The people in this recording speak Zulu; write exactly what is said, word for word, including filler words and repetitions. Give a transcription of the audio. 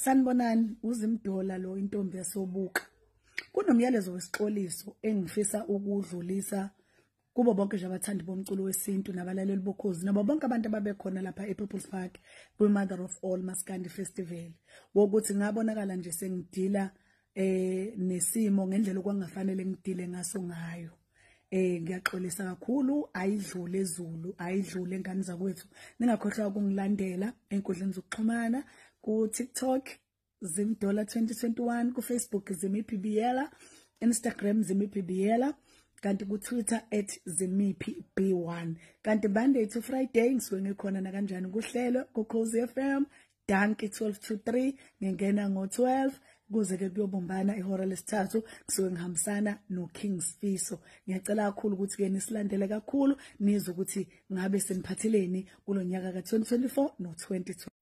Sanibonani, uZimdollar lo intombi yasobuka. Kunomyalezo wesixoliso engifisa ukudlulisa kubo bonke nje abathandi bomculo wesintu nabalaleli bokhozi nabo bonke abantu ababekhona lapha ePeople's Park kwi-Mother of All Maskandi Festival. Wokuthi ngabonakala nje sengidila eh nesimo ngendlela okwangafanele ngidile ngaso ngayo. Eh ngiyaxolisa kakhulu, ayidlule ezulu, ayidlule ngani zakwethu. Ningakhohlwa ukungilandela enkundleni zokuxhumana ku TikTok Zimdollar twenty twenty-one, ku Facebook zimipibiyela, Instagram zimipibiyela, kanti ku Twitter at zimipi b one. Kanti Monday to Friday ngisuke ngikhona na kanjani kuhlelo ku Khosi F M Danki twelve to three, ngingena ngo twelve kuze ke kuyobumbana ihora lesithathu ngisuke ngihambisana no King Sifiso. Ngiyacela kakhulu ukuthi ke nisilandele kakhulu nizwe ukuthi ngabe seniphathileni kulonyaka ka twenty twenty-four no twenty twenty.